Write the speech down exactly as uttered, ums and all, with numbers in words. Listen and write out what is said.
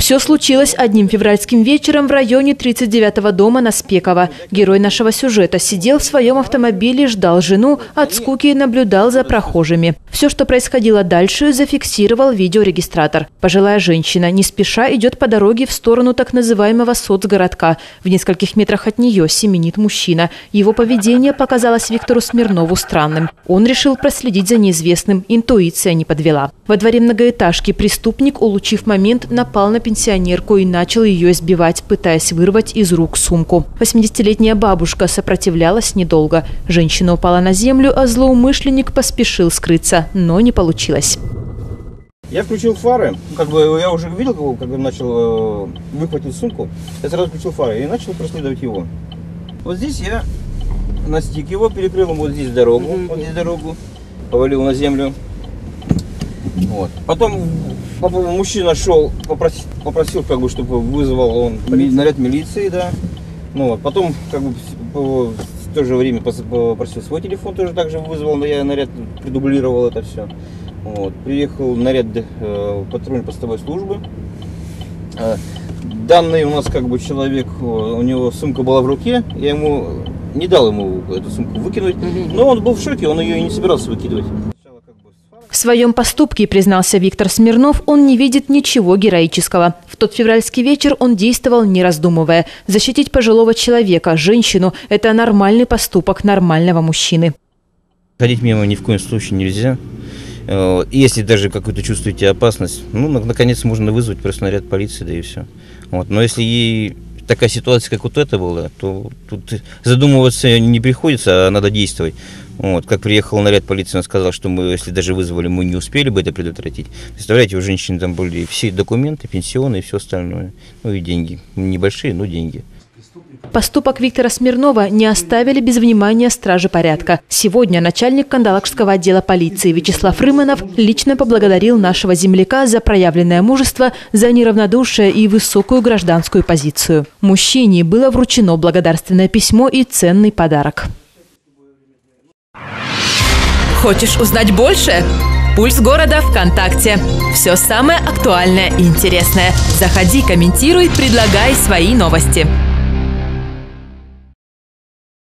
Все случилось одним февральским вечером в районе тридцать девятого дома на Спекова. Герой нашего сюжета сидел в своем автомобиле, ждал жену, от скуки наблюдал за прохожими. Все, что происходило дальше, зафиксировал видеорегистратор. Пожилая женщина не спеша идет по дороге в сторону так называемого соцгородка. В нескольких метрах от нее семенит мужчина. Его поведение показалось Виктору Смирнову странным. Он решил проследить за неизвестным. Интуиция не подвела. Во дворе многоэтажки преступник, улучив момент, напал на пенсионерку и начал ее избивать, пытаясь вырвать из рук сумку. восьмидесятилетняя бабушка сопротивлялась недолго. Женщина упала на землю, а злоумышленник поспешил скрыться, но не получилось. Я включил фары, как бы я уже видел, как он начал э, выхватить сумку, я сразу включил фары и начал преследовать его. Вот здесь я настиг его, перекрыл ему вот здесь дорогу, mm-hmm. вот здесь дорогу, повалил на землю. Вот. Потом мужчина шел, попросил, попросил, как бы, чтобы вызвал он наряд милиции, да. Ну, вот. Потом, как бы, в то же время попросил свой телефон, тоже также вызвал, но я наряд предублировал это все. Вот. Приехал наряд э, патрульно-постовой службы. Э, данный у нас, как бы, человек, у него сумка была в руке, я ему не дал ему эту сумку выкинуть, но он был в шоке, он ее и не собирался выкидывать. В своем поступке, признался Виктор Смирнов, он не видит ничего героического. В тот февральский вечер он действовал не раздумывая. Защитить пожилого человека, женщину – это нормальный поступок нормального мужчины. Ходить мимо ни в коем случае нельзя. Если даже какую-то чувствуете опасность, ну, наконец можно вызвать просто наряд полиции, да и все. Вот. Но если ей такая ситуация, как вот эта была, то тут задумываться не приходится, а надо действовать. Вот. Как приехал наряд полиции, он сказал, что мы, если даже вызвали, мы не успели бы это предотвратить. Представляете, у женщины там были все документы, пенсионные и все остальное. Ну и деньги. Небольшие, но деньги. Поступок Виктора Смирнова не оставили без внимания стражи порядка. Сегодня начальник Кандалакшского отдела полиции Вячеслав Рыманов лично поблагодарил нашего земляка за проявленное мужество, за неравнодушие и высокую гражданскую позицию. Мужчине было вручено благодарственное письмо и ценный подарок. Хочешь узнать больше? Пульс города ВКонтакте. Все самое актуальное и интересное. Заходи, комментируй, предлагай свои новости.